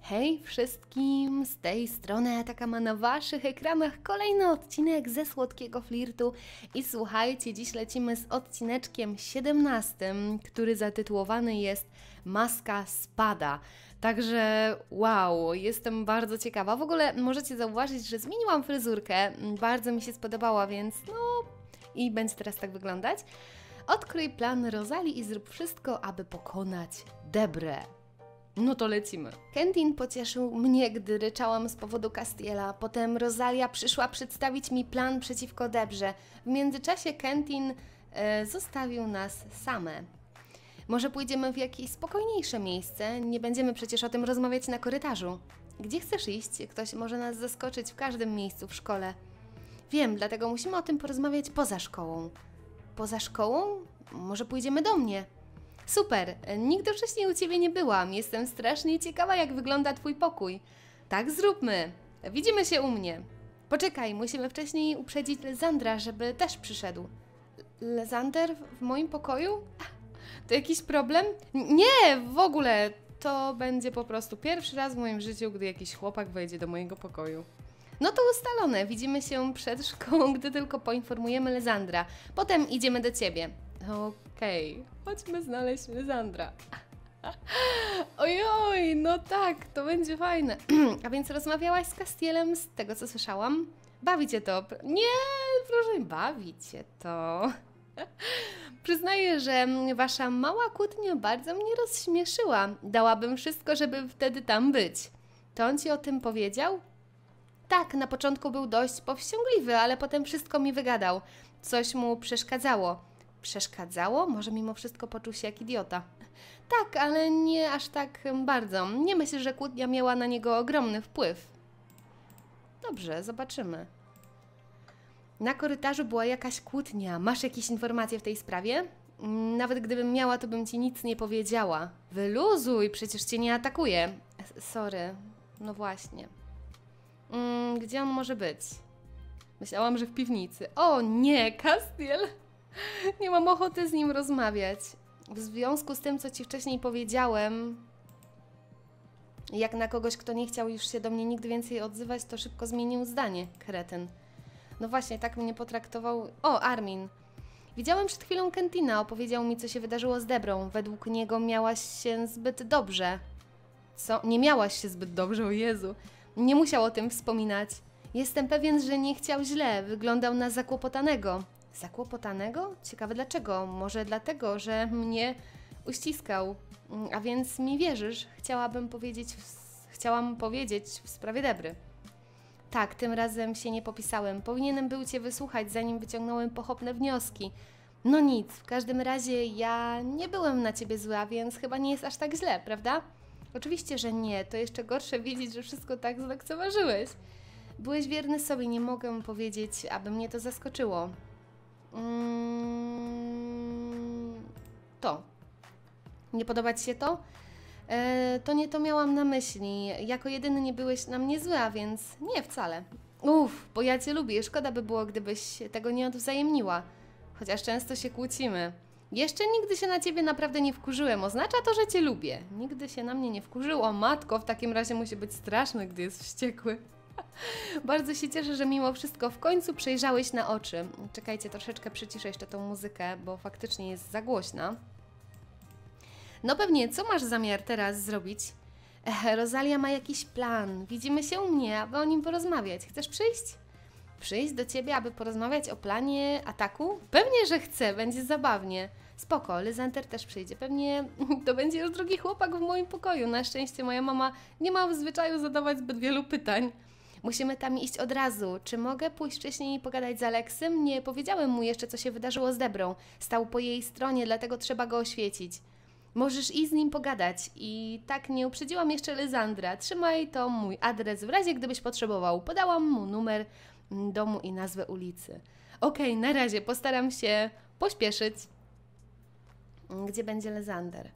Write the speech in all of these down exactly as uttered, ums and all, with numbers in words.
Hej wszystkim, z tej strony Ataka ma na waszych ekranach kolejny odcinek ze Słodkiego Flirtu i słuchajcie, dziś lecimy z odcineczkiem siedemnastym, który zatytułowany jest Maska spada. Także wow, jestem bardzo ciekawa. W ogóle możecie zauważyć, że zmieniłam fryzurkę, bardzo mi się spodobała, więc no i będzie teraz tak wyglądać. Odkryj plan Rosalii i zrób wszystko, aby pokonać Debrę. No to lecimy. Quentin pocieszył mnie, gdy ryczałam z powodu Castiela. Potem Rosalia przyszła przedstawić mi plan przeciwko Debrze. W międzyczasie Quentin e, zostawił nas same. Może pójdziemy w jakieś spokojniejsze miejsce? Nie będziemy przecież o tym rozmawiać na korytarzu. Gdzie chcesz iść? Ktoś może nas zaskoczyć w każdym miejscu w szkole. Wiem, dlatego musimy o tym porozmawiać poza szkołą. Poza szkołą? Może pójdziemy do mnie? Super, nigdy wcześniej u Ciebie nie byłam. Jestem strasznie ciekawa, jak wygląda Twój pokój. Tak zróbmy. Widzimy się u mnie. Poczekaj, musimy wcześniej uprzedzić Lysandra, żeby też przyszedł. Lysander w moim pokoju? To jakiś problem? Nie, w ogóle. To będzie po prostu pierwszy raz w moim życiu, gdy jakiś chłopak wejdzie do mojego pokoju. No to ustalone. Widzimy się przed szkołą, gdy tylko poinformujemy Lysandra. Potem idziemy do Ciebie. Okej, okay. Chodźmy znaleźć Lysandra. Ojoj, no tak, to będzie fajne. A więc rozmawiałaś z Castielem, z tego co słyszałam? Bawi Cię to? Nie, proszę, bawi Cię to. Przyznaję, że wasza mała kłótnia bardzo mnie rozśmieszyła. Dałabym wszystko, żeby wtedy tam być. To on Ci o tym powiedział? Tak, na początku był dość powściągliwy, ale potem wszystko mi wygadał. Coś mu przeszkadzało. Przeszkadzało? Może mimo wszystko poczuł się jak idiota. Tak, ale nie aż tak bardzo. Nie myślę, że kłótnia miała na niego ogromny wpływ. Dobrze, zobaczymy. Na korytarzu była jakaś kłótnia. Masz jakieś informacje w tej sprawie? Nawet gdybym miała, to bym Ci nic nie powiedziała. Wyluzuj, przecież Cię nie atakuje. Sorry, no właśnie. Gdzie on może być? Myślałam, że w piwnicy. O nie, Castiel! Nie mam ochoty z nim rozmawiać. W związku z tym, co Ci wcześniej powiedziałem, jak na kogoś, kto nie chciał już się do mnie nigdy więcej odzywać, to szybko zmienił zdanie, kretyn. No właśnie, tak mnie potraktował... O, Armin. Widziałem przed chwilą Quentina, opowiedział mi, co się wydarzyło z Debrą. Według niego miałaś się zbyt dobrze. Co? Nie miałaś się zbyt dobrze, o Jezu. Nie musiał o tym wspominać. Jestem pewien, że nie chciał źle. Wyglądał na zakłopotanego. Zakłopotanego? Ciekawe dlaczego. Może dlatego, że mnie uściskał. A więc mi wierzysz? Chciałabym powiedzieć... W... Chciałam powiedzieć w sprawie Debry. Tak, tym razem się nie popisałem. Powinienem był Cię wysłuchać, zanim wyciągnąłem pochopne wnioski. No nic, w każdym razie ja nie byłem na Ciebie zła, więc chyba nie jest aż tak źle, prawda? Oczywiście, że nie. To jeszcze gorsze wiedzieć, że wszystko tak zlekceważyłeś. Byłeś wierny sobie, nie mogę powiedzieć, aby mnie to zaskoczyło. Mm, to. Nie podoba Ci się to? E, to nie to miałam na myśli. Jako jedyny nie byłeś na mnie zły, a więc nie wcale. Uff, bo ja Cię lubię. Szkoda by było, gdybyś tego nie odwzajemniła. Chociaż często się kłócimy. Jeszcze nigdy się na Ciebie naprawdę nie wkurzyłem. Oznacza to, że Cię lubię. Nigdy się na mnie nie wkurzyło. Matko, w takim razie musi być straszny, gdy jest wściekły. Bardzo się cieszę, że mimo wszystko w końcu przejrzałeś na oczy. Czekajcie, troszeczkę przyciszę jeszcze tą muzykę, bo faktycznie jest za głośna. No pewnie, co masz zamiar teraz zrobić? Ech, Rosalia ma jakiś plan. Widzimy się u mnie, aby o nim porozmawiać. Chcesz przyjść? Przyjść do Ciebie, aby porozmawiać o planie ataku? Pewnie, że chcę, będzie zabawnie. Spoko, Lysander też przyjdzie. Pewnie to będzie już drugi chłopak w moim pokoju. Na szczęście moja mama nie ma w zwyczaju zadawać zbyt wielu pytań. Musimy tam iść od razu. Czy mogę pójść wcześniej i pogadać z Aleksem? Nie powiedziałem mu jeszcze, co się wydarzyło z Debrą. Stał po jej stronie, dlatego trzeba go oświecić. Możesz iść z nim pogadać. I tak nie uprzedziłam jeszcze Lysandra. Trzymaj to mój adres w razie, gdybyś potrzebował. Podałam mu numer domu i nazwę ulicy. Okej, okay, na razie postaram się pośpieszyć. Gdzie będzie Lysander?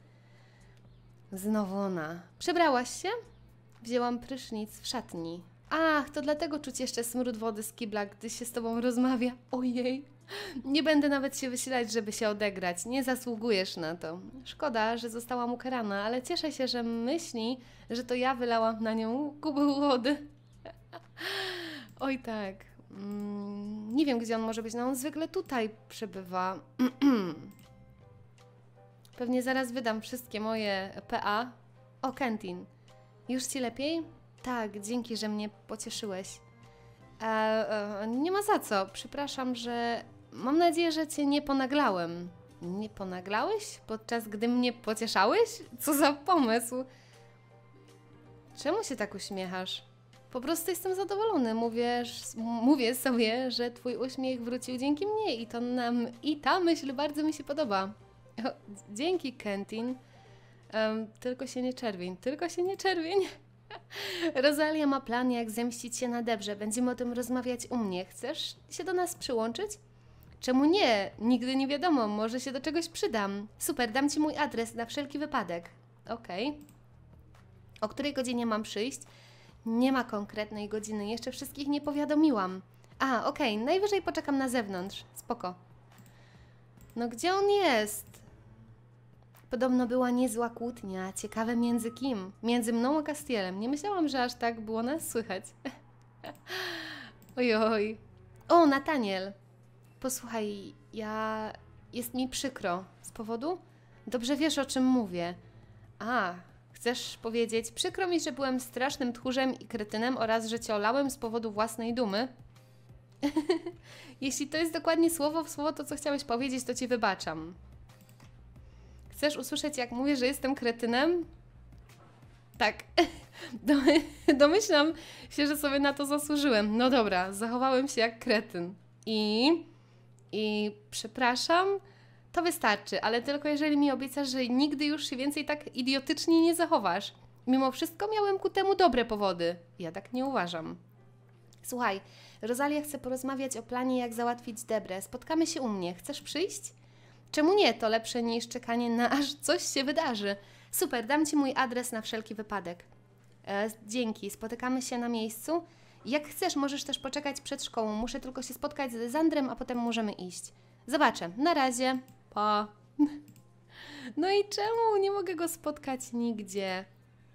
Znowu ona. Przebrałaś się? Wzięłam prysznic w szatni. Ach, to dlatego czuć jeszcze smród wody z kibla, gdy się z Tobą rozmawia. Ojej, Nie będę nawet się wysilać, żeby się odegrać. Nie zasługujesz na to. Szkoda, że zostałam ukarana, ale cieszę się, że myśli, że to ja wylałam na nią kubę wody. Oj tak. Mm, nie wiem, gdzie on może być. No on zwykle tutaj przebywa. Pewnie zaraz wydam wszystkie moje P A. O, Kentin. Już ci lepiej? Tak, dzięki, że mnie pocieszyłeś. E, e, nie ma za co. Przepraszam, że... Mam nadzieję, że cię nie ponaglałem. Nie ponaglałeś? Podczas gdy mnie pocieszałeś? Co za pomysł? Czemu się tak uśmiechasz? Po prostu jestem zadowolony. Mówię, mówię sobie, że twój uśmiech wrócił dzięki mnie i to nam, i ta myśl bardzo mi się podoba. O, dzięki, Kentin. Um, tylko się nie czerwień, tylko się nie czerwień. Rosalia ma plan, jak zemścić się na Debrze. Będziemy o tym rozmawiać u mnie. Chcesz się do nas przyłączyć? Czemu nie? Nigdy nie wiadomo, może się do czegoś przydam. Super, dam ci mój adres na wszelki wypadek. Okej. Okay. O której godzinie mam przyjść? Nie ma konkretnej godziny, jeszcze wszystkich nie powiadomiłam. A, okej, okay. Najwyżej poczekam na zewnątrz. Spoko. No gdzie on jest? Podobno była niezła kłótnia. Ciekawe między kim? Między mną a Castielem. Nie myślałam, że aż tak było nas słychać. Ojoj. O, Nathaniel. Posłuchaj, ja... Jest mi przykro. Z powodu? Dobrze wiesz, o czym mówię. A, chcesz powiedzieć? Przykro mi, że byłem strasznym tchórzem i kretynem oraz, że cię olałem z powodu własnej dumy. Jeśli to jest dokładnie słowo w słowo to, co chciałeś powiedzieć, to ci wybaczam. Chcesz usłyszeć, jak mówię, że jestem kretynem? Tak. Domyślam się, że sobie na to zasłużyłem. No dobra, zachowałem się jak kretyn. I... I przepraszam, to wystarczy, ale tylko jeżeli mi obiecasz, że nigdy już się więcej tak idiotycznie nie zachowasz. Mimo wszystko miałem ku temu dobre powody. Ja tak nie uważam. Słuchaj, Rosalia chce porozmawiać o planie, jak załatwić Debrę. Spotkamy się u mnie. Chcesz przyjść? Czemu nie? To lepsze niż czekanie na aż coś się wydarzy. Super, dam ci mój adres na wszelki wypadek. E, dzięki, spotykamy się na miejscu. Jak chcesz, możesz też poczekać przed szkołą. Muszę tylko się spotkać z Zandrem, a potem możemy iść. Zobaczę. Na razie. Pa. No i czemu nie mogę go spotkać nigdzie?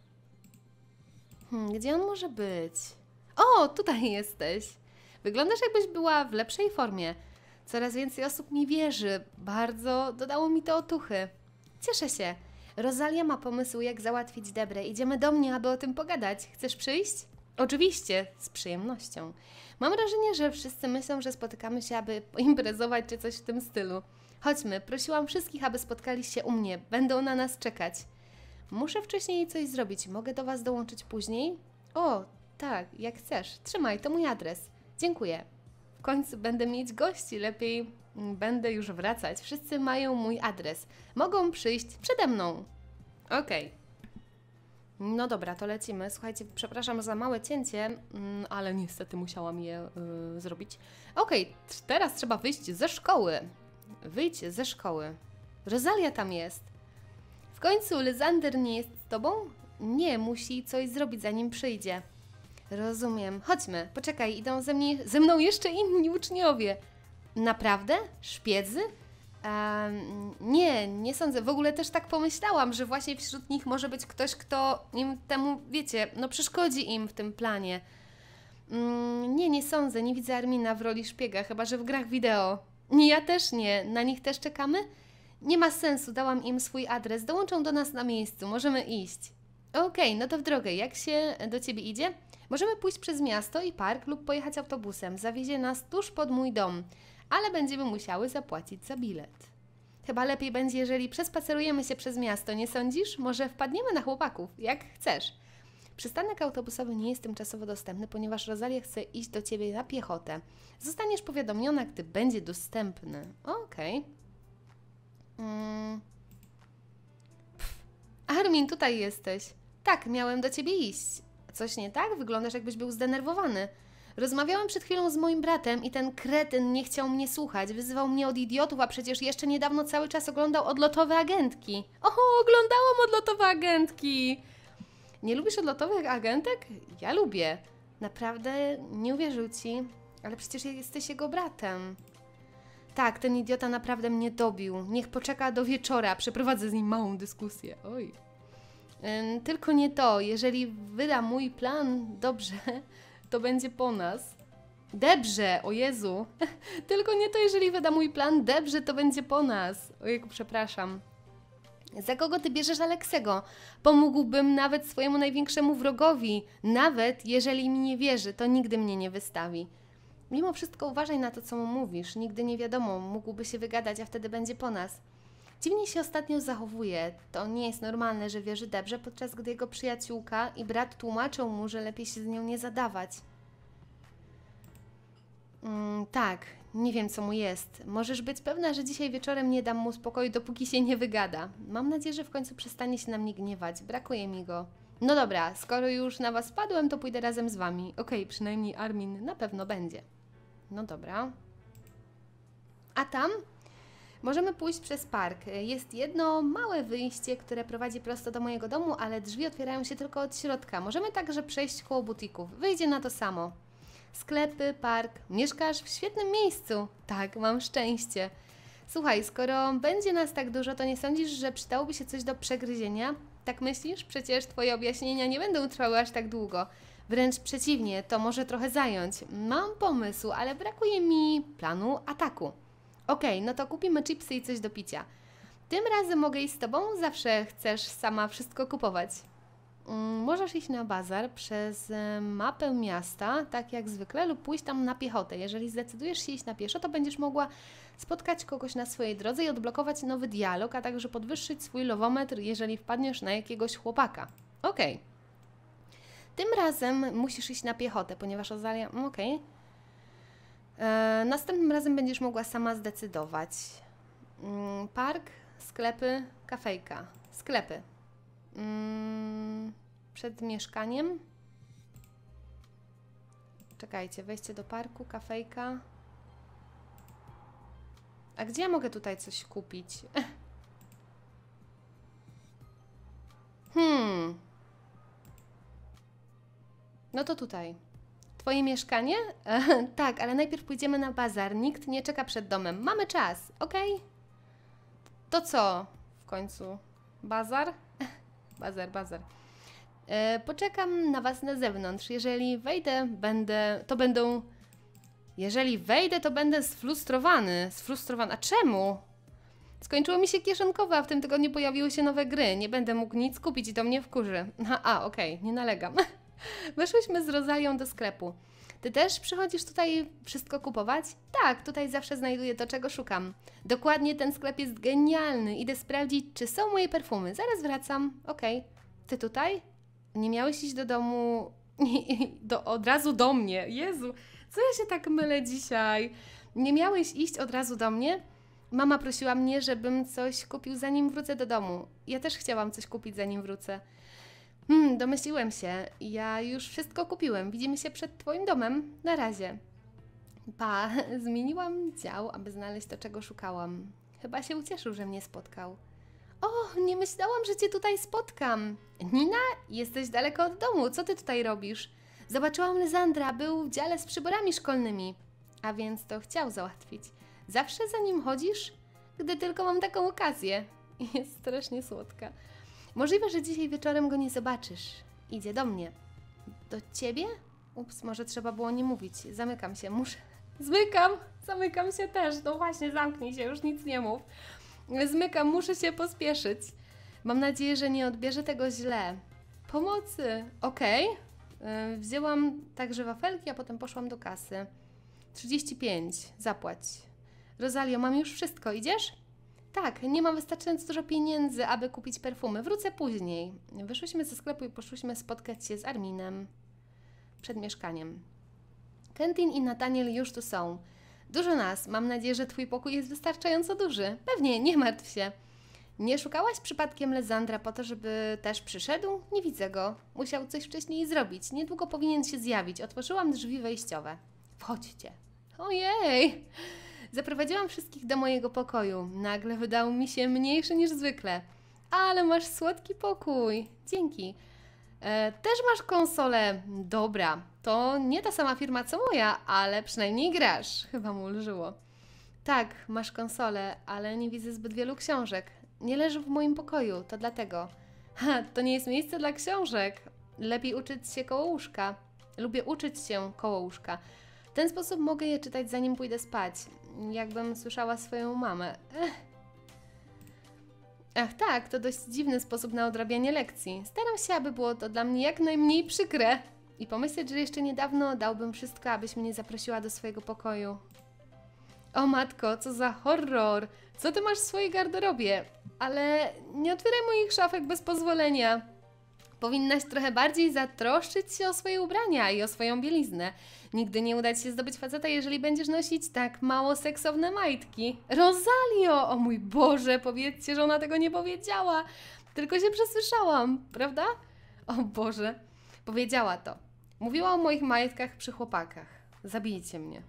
Hmm, gdzie on może być? O, tutaj jesteś. Wyglądasz, jakbyś była w lepszej formie. Coraz więcej osób mi wierzy. Bardzo dodało mi to otuchy. Cieszę się. Rosalia ma pomysł, jak załatwić Debrę. Idziemy do mnie, aby o tym pogadać. Chcesz przyjść? Oczywiście, z przyjemnością. Mam wrażenie, że wszyscy myślą, że spotykamy się, aby poimprezować czy coś w tym stylu. Chodźmy, prosiłam wszystkich, aby spotkali się u mnie. Będą na nas czekać. Muszę wcześniej coś zrobić. Mogę do was dołączyć później? O, tak, jak chcesz. Trzymaj, to mój adres. Dziękuję. W końcu będę mieć gości. Lepiej będę już wracać. Wszyscy mają mój adres. Mogą przyjść przede mną. Okej. Okay. No dobra, to lecimy. Słuchajcie, przepraszam za małe cięcie, ale niestety musiałam je y, zrobić. Okej, okay, teraz trzeba wyjść ze szkoły. Wyjdź ze szkoły. Rosalia tam jest. W końcu Lysander nie jest z tobą? Nie, musi coś zrobić, zanim przyjdzie. Rozumiem. Chodźmy. Poczekaj, idą ze, mnie, ze mną jeszcze inni uczniowie. Naprawdę? Szpiedzy? Um, nie, nie sądzę. W ogóle też tak pomyślałam, że właśnie wśród nich może być ktoś, kto im temu, wiecie, no przeszkodzi im w tym planie. Um, nie, nie sądzę. Nie widzę Armina w roli szpiega, chyba że w grach wideo. Nie, ja też nie. Na nich też czekamy? Nie ma sensu. Dałam im swój adres. Dołączą do nas na miejscu. Możemy iść. Okej, okay, no to w drogę. Jak się do ciebie idzie? Możemy pójść przez miasto i park lub pojechać autobusem. Zawiezie nas tuż pod mój dom. Ale będziemy musiały zapłacić za bilet. Chyba lepiej będzie, jeżeli przespacerujemy się przez miasto, nie sądzisz? Może wpadniemy na chłopaków, jak chcesz. Przystanek autobusowy nie jest tymczasowo dostępny, ponieważ Rosalia chce iść do ciebie na piechotę. Zostaniesz powiadomiona, gdy będzie dostępny. Okej. Okay. Hmm. Armin, tutaj jesteś. Tak, miałem do ciebie iść. Coś nie tak? Wyglądasz, jakbyś był zdenerwowany. Rozmawiałam przed chwilą z moim bratem i ten kretyn nie chciał mnie słuchać. Wyzywał mnie od idiotów, a przecież jeszcze niedawno cały czas oglądał Odlotowe agentki. Oho, oglądałam Odlotowe agentki! Nie lubisz odlotowych agentek? Ja lubię. Naprawdę nie uwierzył ci, ale przecież jesteś jego bratem. Tak, ten idiota naprawdę mnie dobił. Niech poczeka do wieczora, przeprowadzę z nim małą dyskusję. Oj. Ym, tylko nie to, jeżeli wyda mój plan dobrze, to będzie po nas. Dobrze, o Jezu. Tylko nie to, jeżeli wyda mój plan dobrze, to będzie po nas. Ojejku, przepraszam. Za kogo ty bierzesz Aleksego? Pomógłbym nawet swojemu największemu wrogowi. Nawet jeżeli mi nie wierzy, to nigdy mnie nie wystawi. Mimo wszystko uważaj na to, co mu mówisz. Nigdy nie wiadomo, mógłby się wygadać, a wtedy będzie po nas. Dziwnie się ostatnio zachowuje. To nie jest normalne, że wierzy dobrze, podczas gdy jego przyjaciółka i brat tłumaczą mu, że lepiej się z nią nie zadawać. Mm, tak, nie wiem, co mu jest. Możesz być pewna, że dzisiaj wieczorem nie dam mu spokoju, dopóki się nie wygada. Mam nadzieję, że w końcu przestanie się na mnie gniewać. Brakuje mi go. No dobra, skoro już na was padłem, to pójdę razem z wami. Okej, przynajmniej Armin na pewno będzie. No dobra. A tam możemy pójść przez park. Jest jedno małe wyjście, które prowadzi prosto do mojego domu, ale drzwi otwierają się tylko od środka. Możemy także przejść koło butików. Wyjdzie na to samo. Sklepy, park. Mieszkasz w świetnym miejscu. Tak, mam szczęście. Słuchaj, skoro będzie nas tak dużo, to nie sądzisz, że przydałoby się coś do przegryzienia? Tak myślisz? Przecież twoje objaśnienia nie będą trwały aż tak długo. Wręcz przeciwnie, to może trochę zająć. Mam pomysł, ale brakuje mi planu ataku. Okej, no to kupimy chipsy i coś do picia. Tym razem mogę iść z tobą? Zawsze chcesz sama wszystko kupować. Możesz iść na bazar przez mapę miasta, tak jak zwykle, lub pójść tam na piechotę. Jeżeli zdecydujesz się iść na pieszo, to będziesz mogła spotkać kogoś na swojej drodze i odblokować nowy dialog, a także podwyższyć swój lowometr, jeżeli wpadniesz na jakiegoś chłopaka. Okej. Okay. Tym razem musisz iść na piechotę, ponieważ Ozalia... Okej. Okay. Eee, następnym razem będziesz mogła sama zdecydować. Eee, park, sklepy, kafejka. Sklepy. Eee, przed mieszkaniem. Czekajcie, wejście do parku, kafejka. A gdzie ja mogę tutaj coś kupić? Hmm... No to tutaj. Twoje mieszkanie? E, tak, ale najpierw pójdziemy na bazar. Nikt nie czeka przed domem. Mamy czas, okej? Okay? To co w końcu? Bazar? Bazar, bazar. E, poczekam na was na zewnątrz. Jeżeli wejdę, będę... To będą... Jeżeli wejdę, to będę sfrustrowany. Sfrustrowany. A czemu? Skończyło mi się kieszonkowe, a w tym tygodniu pojawiły się nowe gry. Nie będę mógł nic kupić i to mnie wkurzy. A, a okej, okay, nie nalegam. Weszłyśmy z Rozalią do sklepu. Ty też przychodzisz tutaj wszystko kupować? Tak, tutaj zawsze znajduję to, czego szukam. Dokładnie, ten sklep jest genialny. Idę sprawdzić, czy są moje perfumy. Zaraz wracam. Okej. Okay. Ty tutaj? Nie miałeś iść do domu... do, od razu do mnie. Jezu, co ja się tak mylę dzisiaj? Nie miałeś iść od razu do mnie? Mama prosiła mnie, żebym coś kupił, zanim wrócę do domu. Ja też chciałam coś kupić, zanim wrócę. Hmm, domyśliłem się. Ja już wszystko kupiłem. Widzimy się przed twoim domem. Na razie. Pa, zmieniłam dział, aby znaleźć to, czego szukałam. Chyba się ucieszył, że mnie spotkał. O, nie myślałam, że cię tutaj spotkam. Nina, jesteś daleko od domu. Co ty tutaj robisz? Zobaczyłam Lysandra. Był w dziale z przyborami szkolnymi. A więc to chciał załatwić. Zawsze za nim chodzisz? Gdy tylko mam taką okazję. Jest strasznie słodka. Możliwe, że dzisiaj wieczorem go nie zobaczysz. Idzie do mnie. Do ciebie? Ups, może trzeba było nie mówić. Zamykam się, muszę... Zmykam! Zamykam się też. No właśnie, zamknij się, już nic nie mów. Zmykam, muszę się pospieszyć. Mam nadzieję, że nie odbierze tego źle. Pomocy! Okej. Okay. Wzięłam także wafelki, a potem poszłam do kasy. trzydzieści pięć. Zapłać. Rosalio, mam już wszystko. Idziesz? Tak, nie mam wystarczająco dużo pieniędzy, aby kupić perfumy. Wrócę później. Wyszłyśmy ze sklepu i poszłyśmy spotkać się z Arminem przed mieszkaniem. Quentin i Nathaniel już tu są. Dużo nas. Mam nadzieję, że twój pokój jest wystarczająco duży. Pewnie, nie martw się. Nie szukałaś przypadkiem Lysandra po to, żeby też przyszedł? Nie widzę go. Musiał coś wcześniej zrobić. Niedługo powinien się zjawić. Otworzyłam drzwi wejściowe. Wchodźcie. Ojej! Zaprowadziłam wszystkich do mojego pokoju. Nagle wydał mi się mniejszy niż zwykle. Ale masz słodki pokój. Dzięki. E, też masz konsolę. Dobra, to nie ta sama firma co moja, ale przynajmniej grasz. Chyba mu lżyło. Tak, masz konsolę, ale nie widzę zbyt wielu książek. Nie leży w moim pokoju, to dlatego. Ha, to nie jest miejsce dla książek. Lepiej uczyć się koło łóżka. Lubię uczyć się koło łóżka. W ten sposób mogę je czytać, zanim pójdę spać. Jakbym słyszała swoją mamę. Ech. Ach tak, to dość dziwny sposób na odrabianie lekcji. Staram się, aby było to dla mnie jak najmniej przykre. I pomyśleć, że jeszcze niedawno dałbym wszystko, abyś mnie zaprosiła do swojego pokoju. O matko, co za horror! Co ty masz w swojej garderobie? Ale nie otwieraj moich szafek bez pozwolenia. Powinnaś trochę bardziej zatroszczyć się o swoje ubrania i o swoją bieliznę. Nigdy nie uda ci się zdobyć faceta, jeżeli będziesz nosić tak mało seksowne majtki. Rosalio! O mój Boże, powiedzcie, że ona tego nie powiedziała. Tylko się przesłyszałam, prawda? O Boże. Powiedziała to. Mówiła o moich majtkach przy chłopakach. Zabijcie mnie.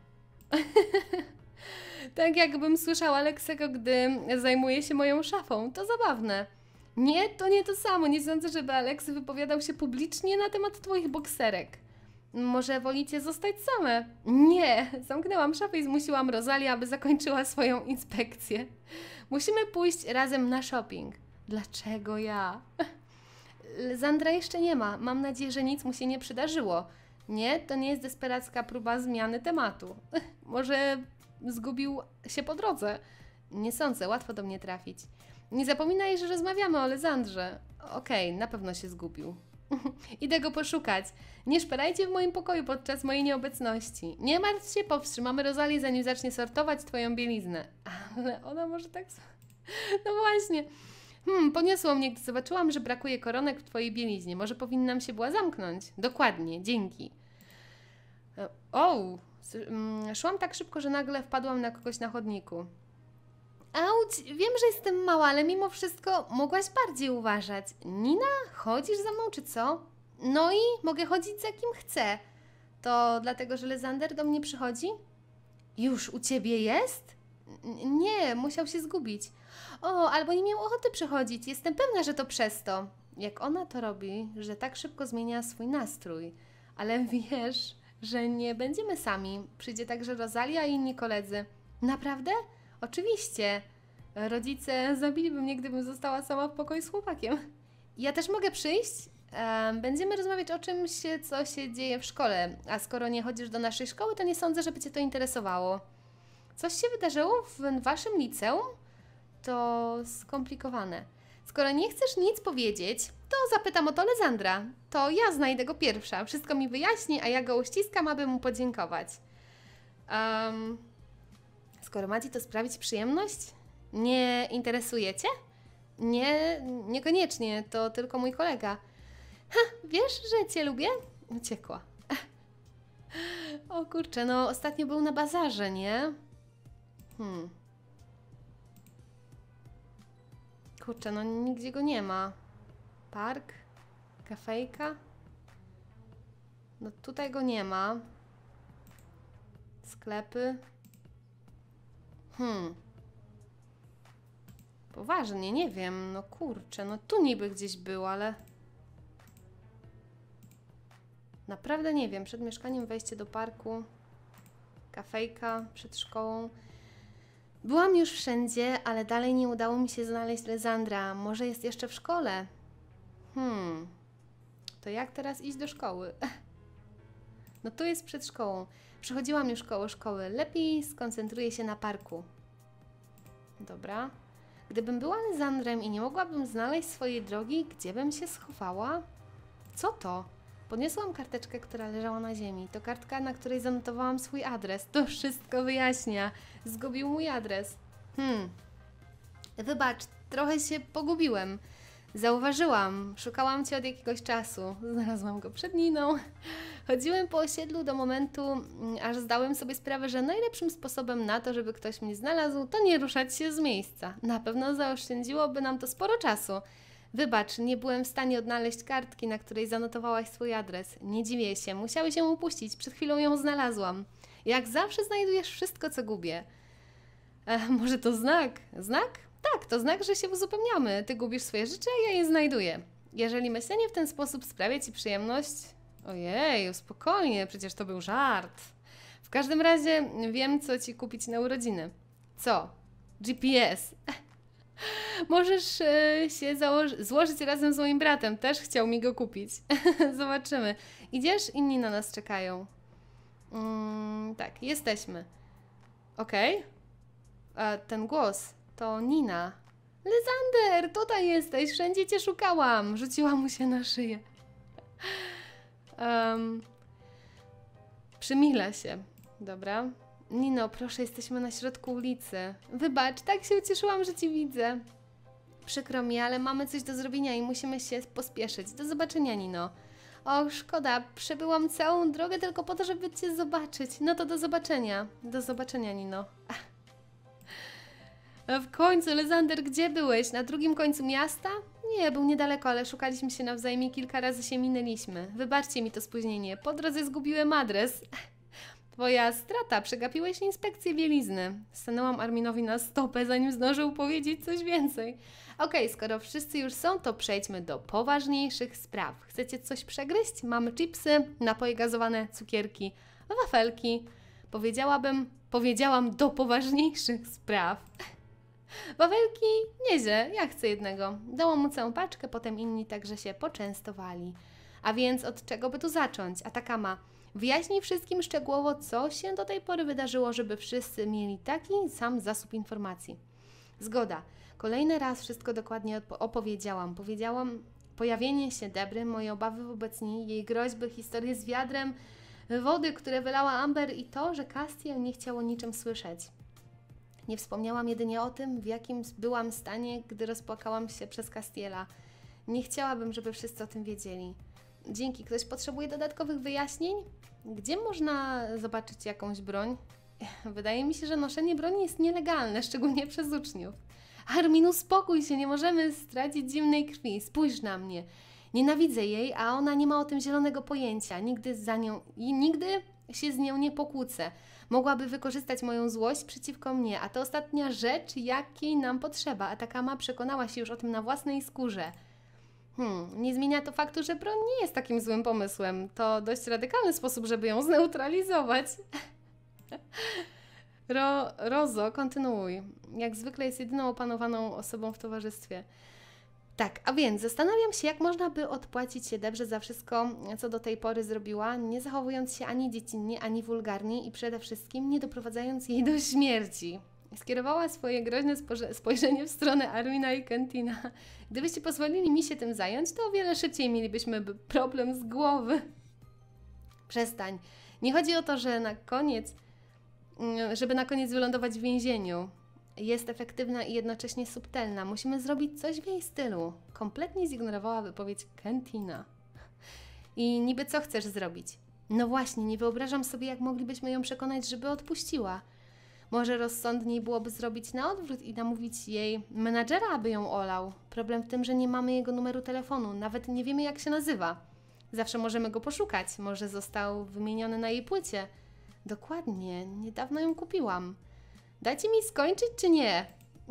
Tak jakbym słyszała Leksego, gdy zajmuje się moją szafą. To zabawne. Nie, to nie to samo. Nie sądzę, żeby Aleksy wypowiadał się publicznie na temat twoich bokserek. Może wolicie zostać same? Nie, zamknęłam szafę i zmusiłam Rosalię, aby zakończyła swoją inspekcję. Musimy pójść razem na shopping. Dlaczego ja? Zandra jeszcze nie ma. Mam nadzieję, że nic mu się nie przydarzyło. Nie, to nie jest desperacka próba zmiany tematu. Może zgubił się po drodze. Nie sądzę, łatwo do mnie trafić. Nie zapominaj, że rozmawiamy o Lezandrze. Okej, okay, na pewno się zgubił. Idę go poszukać. Nie szperajcie w moim pokoju podczas mojej nieobecności. Nie martw się, powstrzymamy Rosalię, zanim zacznie sortować twoją bieliznę. Ale ona może tak... No właśnie. Hmm, poniosło mnie, gdy zobaczyłam, że brakuje koronek w twojej bieliznie. Może powinnam się była zamknąć. Dokładnie, dzięki. O, szłam tak szybko, że nagle wpadłam na kogoś na chodniku. Auć, wiem, że jestem mała, ale mimo wszystko mogłaś bardziej uważać. Nina, chodzisz za mną, czy co? No i mogę chodzić za kim chcę. To dlatego, że Lezander do mnie przychodzi? Już u ciebie jest? N- nie, musiał się zgubić. O, albo nie miał ochoty przychodzić. Jestem pewna, że to przez to. Jak ona to robi, że tak szybko zmienia swój nastrój. Ale wiesz, że nie będziemy sami. Przyjdzie także Rosalia i inni koledzy. Naprawdę? Oczywiście. Rodzice zabiliby mnie, gdybym została sama w pokoju z chłopakiem. Ja też mogę przyjść? Ehm, będziemy rozmawiać o czymś, co się dzieje w szkole. A skoro nie chodzisz do naszej szkoły, to nie sądzę, żeby cię to interesowało. Coś się wydarzyło w waszym liceum? To skomplikowane. Skoro nie chcesz nic powiedzieć, to zapytam o to Lezandra. To ja znajdę go pierwsza. Wszystko mi wyjaśni, a ja go uściskam, aby mu podziękować. Um, skoro ma ci to sprawić przyjemność, nie interesuje cię? Nie, niekoniecznie. To tylko mój kolega. Ha, wiesz, że cię lubię? Uciekła. O kurczę, no ostatnio był na bazarze, nie? Hmm. Kurczę, no nigdzie go nie ma. Park? Kafejka? No tutaj go nie ma. Sklepy? Hmm. Poważnie, nie wiem. No kurczę, no tu niby gdzieś był, ale... Naprawdę nie wiem. Przed mieszkaniem wejście do parku. Kafejka, przed szkołą. Byłam już wszędzie, ale dalej nie udało mi się znaleźć Lezandra. Może jest jeszcze w szkole? Hmm. To jak teraz iść do szkoły? No tu jest przed szkołą. Przechodziłam już koło szkoły. Lepiej skoncentruję się na parku. Dobra. Gdybym była Lezandrem i nie mogłabym znaleźć swojej drogi, gdzie bym się schowała? Co to? Podniosłam karteczkę, która leżała na ziemi. To kartka, na której zanotowałam swój adres. To wszystko wyjaśnia. Zgubił mój adres. Hmm. Wybacz, trochę się pogubiłem. Zauważyłam. Szukałam cię od jakiegoś czasu. Znalazłam go przed Niną. Chodziłem po osiedlu do momentu, aż zdałem sobie sprawę, że najlepszym sposobem na to, żeby ktoś mnie znalazł, to nie ruszać się z miejsca. Na pewno zaoszczędziłoby nam to sporo czasu. Wybacz, nie byłem w stanie odnaleźć kartki, na której zanotowałaś swój adres. Nie dziwię się, musiałeś ją upuścić. Przed chwilą ją znalazłam. Jak zawsze znajdujesz wszystko, co gubię. E, może to znak? Znak? Tak, to znak, że się uzupełniamy. Ty gubisz swoje rzeczy, a ja je znajduję. Jeżeli myślenie w ten sposób sprawia ci przyjemność... Ojej, spokojnie, przecież to był żart. W każdym razie wiem, co ci kupić na urodziny. Co? G P S. Możesz e, się złożyć razem z moim bratem. Też chciał mi go kupić. Zobaczymy. Idziesz? Inni na nas czekają. Mm, tak, jesteśmy. Okej. Okay. Ten głos to Nina. Lysander, tutaj jesteś. Wszędzie cię szukałam. Rzuciła mu się na szyję. Um, przymila się. Dobra. Nino, proszę, jesteśmy na środku ulicy. Wybacz, tak się ucieszyłam, że cię widzę. Przykro mi, ale mamy coś do zrobienia i musimy się pospieszyć. Do zobaczenia, Nino. O, szkoda, przebyłam całą drogę tylko po to, żeby cię zobaczyć. No to do zobaczenia. Do zobaczenia, Nino. A w końcu, Lysander, gdzie byłeś? Na drugim końcu miasta? Nie, był niedaleko, ale szukaliśmy się nawzajem i kilka razy się minęliśmy. Wybaczcie mi to spóźnienie. Po drodze zgubiłem adres. Twoja strata, przegapiłeś inspekcję bielizny. Stanęłam Arminowi na stopę, zanim zdążył powiedzieć coś więcej. Okej, okay, skoro wszyscy już są, to przejdźmy do poważniejszych spraw. Chcecie coś przegryźć? Mamy chipsy, napoje gazowane, cukierki, wafelki. Powiedziałabym, powiedziałam do poważniejszych spraw. Wafelki? Nieźle, ja chcę jednego. Dałam mu całą paczkę, potem inni także się poczęstowali. A więc od czego by tu zacząć? Atakama. Wyjaśnij wszystkim szczegółowo, co się do tej pory wydarzyło, żeby wszyscy mieli taki sam zasób informacji. Zgoda. Kolejny raz wszystko dokładnie opowiedziałam. Powiedziałam pojawienie się Debry, moje obawy wobec niej, jej groźby, historię z wiadrem wody, które wylała Amber i to, że Castiel nie chciał o niczym słyszeć. Nie wspomniałam jedynie o tym, w jakim byłam stanie, gdy rozpłakałam się przez Castiela. Nie chciałabym, żeby wszyscy o tym wiedzieli. Dzięki. Ktoś potrzebuje dodatkowych wyjaśnień? Gdzie można zobaczyć jakąś broń? Wydaje mi się, że noszenie broni jest nielegalne, szczególnie przez uczniów. Armin, uspokój się, nie możemy stracić zimnej krwi. Spójrz na mnie. Nienawidzę jej, a ona nie ma o tym zielonego pojęcia. Nigdy za nią i nigdy się z nią nie pokłócę. Mogłaby wykorzystać moją złość przeciwko mnie, a to ostatnia rzecz, jakiej nam potrzeba. Atakama przekonała się już o tym na własnej skórze. Hmm, nie zmienia to faktu, że broń nie jest takim złym pomysłem. To dość radykalny sposób, żeby ją zneutralizować. Ro, Rozo, kontynuuj. Jak zwykle jest jedyną opanowaną osobą w towarzystwie. Tak, a więc zastanawiam się, jak można by odpłacić się Debrze za wszystko, co do tej pory zrobiła, nie zachowując się ani dziecinnie, ani wulgarnie i przede wszystkim nie doprowadzając jej do śmierci. Skierowała swoje groźne spojrzenie w stronę Armina i Kentina. Gdybyście pozwolili mi się tym zająć, to o wiele szybciej mielibyśmy problem z głowy. Przestań. Nie chodzi o to, że na koniec, żeby na koniec wylądować w więzieniu. Jest efektywna i jednocześnie subtelna. Musimy zrobić coś w jej stylu. Kompletnie zignorowała wypowiedź Kentina. I niby co chcesz zrobić? No właśnie, nie wyobrażam sobie, jak moglibyśmy ją przekonać, żeby odpuściła. Może rozsądniej byłoby zrobić na odwrót i namówić jej menadżera, aby ją olał. Problem w tym, że nie mamy jego numeru telefonu. Nawet nie wiemy, jak się nazywa. Zawsze możemy go poszukać. Może został wymieniony na jej płycie. Dokładnie. Niedawno ją kupiłam. Dajcie mi skończyć, czy nie?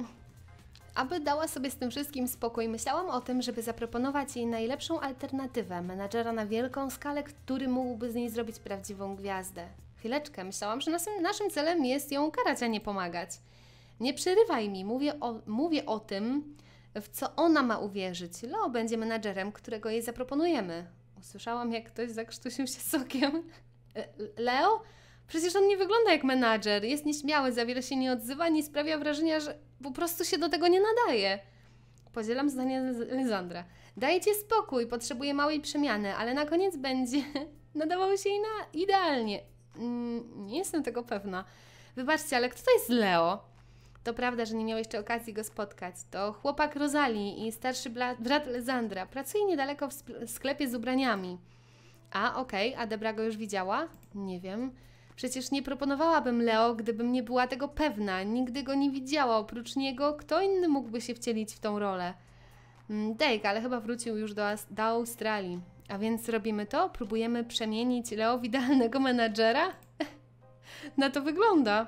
Aby dała sobie z tym wszystkim spokój, myślałam o tym, żeby zaproponować jej najlepszą alternatywę, menadżera na wielką skalę, który mógłby z niej zrobić prawdziwą gwiazdę. Chwileczkę, myślałam, że naszym, naszym celem jest ją ukarać, a nie pomagać. Nie przerywaj mi, mówię o, mówię o tym, w co ona ma uwierzyć. Leo będzie menadżerem, którego jej zaproponujemy. Usłyszałam, jak ktoś zakrztusił się sokiem. Leo? Przecież on nie wygląda jak menadżer, jest nieśmiały, za wiele się nie odzywa, nie sprawia wrażenia, że po prostu się do tego nie nadaje. Podzielam zdanie Lysandra. Dajcie spokój, potrzebuję małej przemiany, ale na koniec będzie nadawało się jej na idealnie. Mm, nie jestem tego pewna. Wybaczcie, ale kto to jest Leo? To prawda, że nie miałeś jeszcze okazji go spotkać. To chłopak Rosalii i starszy brat Lysandra. Pracuje niedaleko w sklepie z ubraniami. A, okej, okay. A Debra go już widziała? Nie wiem. Przecież nie proponowałabym Leo, gdybym nie była tego pewna. Nigdy go nie widziała. Oprócz niego, kto inny mógłby się wcielić w tą rolę? Dake, ale chyba wrócił już do, do Australii. A więc robimy to? Próbujemy przemienić Leo w idealnego menadżera? Na to wygląda.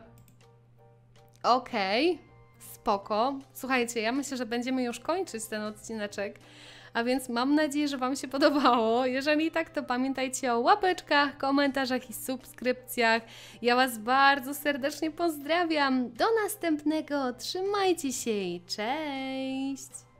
Okej, okay. Spoko. Słuchajcie, ja myślę, że będziemy już kończyć ten odcineczek. A więc mam nadzieję, że Wam się podobało. Jeżeli tak, to pamiętajcie o łapeczkach, komentarzach i subskrypcjach. Ja Was bardzo serdecznie pozdrawiam. Do następnego. Trzymajcie się i cześć!